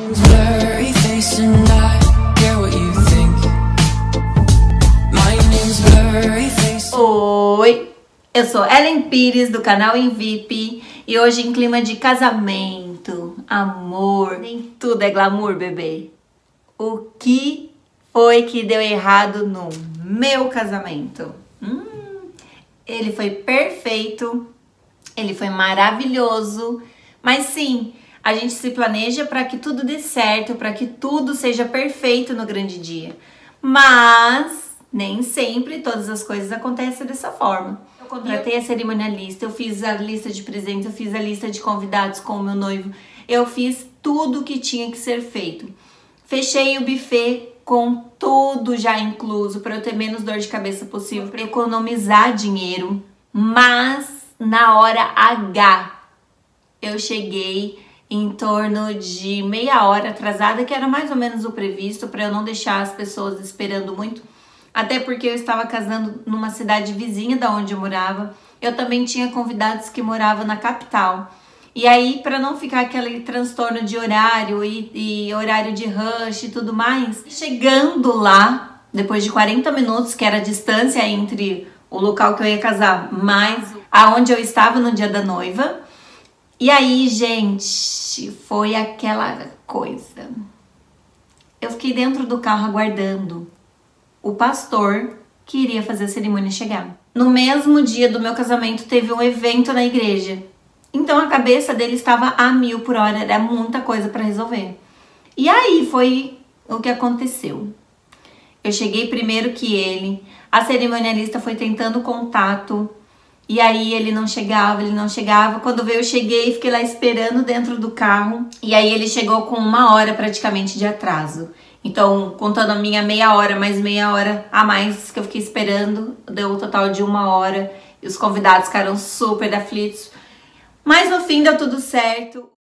Blurry face and I care what you think. My name's blurry face. Oi, eu sou Ellen Pires do canal Invip e hoje em clima de casamento, amor, nem tudo é glamour, bebê. O que foi que deu errado no meu casamento? Ele foi perfeito, ele foi maravilhoso, mas sim, a gente se planeja para que tudo dê certo, para que tudo seja perfeito no grande dia. Mas nem sempre todas as coisas acontecem dessa forma. Eu contratei a cerimonialista, eu fiz a lista de presentes, eu fiz a lista de convidados com o meu noivo, eu fiz tudo o que tinha que ser feito. Fechei o buffet com tudo já incluso, para eu ter menos dor de cabeça possível, para economizar dinheiro. Mas na hora H, eu cheguei em torno de meia hora atrasada, que era mais ou menos o previsto, para eu não deixar as pessoas esperando muito. Até porque eu estava casando numa cidade vizinha da onde eu morava. Eu também tinha convidados que moravam na capital. E aí, para não ficar aquele transtorno de horário e horário de rush e tudo mais, chegando lá, depois de 40 minutos, que era a distância entre o local que eu ia casar, mais aonde eu estava no dia da noiva. E aí, gente, foi aquela coisa. Eu fiquei dentro do carro aguardando o pastor que iria fazer a cerimônia chegar. No mesmo dia do meu casamento, teve um evento na igreja. Então a cabeça dele estava a 1000 por hora, era muita coisa para resolver. E aí foi o que aconteceu. Eu cheguei primeiro que ele, a cerimonialista foi tentando contato, e aí ele não chegava. Quando veio eu cheguei, fiquei lá esperando dentro do carro, e aí ele chegou com 1 hora praticamente de atraso. Então, contando a minha meia hora, mais meia hora a mais que eu fiquei esperando, deu um total de 1 hora, e os convidados ficaram super aflitos. Mas no fim deu tudo certo.